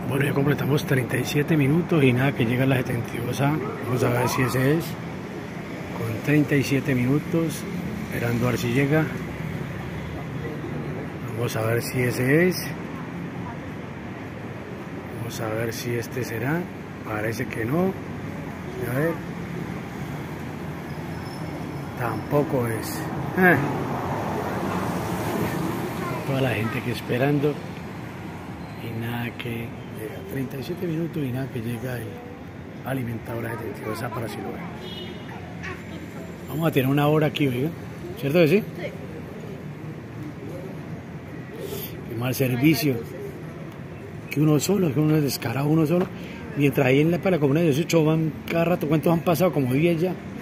Bueno, ya completamos 37 minutos y nada, que llega la 72A. Vamos a ver si ese es. Con 37 minutos, esperando a ver si llega. Vamos a ver si ese es. Vamos a ver si este será. Parece que no. A ver. Tampoco es. Toda la gente que esperando. Y nada que llega. 37 minutos y nada que llega el alimentador de 72A para Siloé. Vamos a tener una hora aquí, oiga. ¿Cierto que sí? Sí. Qué mal servicio. Que uno solo, que uno es descarado uno solo. Mientras ahí en para la comuna de 18 van cada rato, ¿cuántos han pasado? Como 10 ya.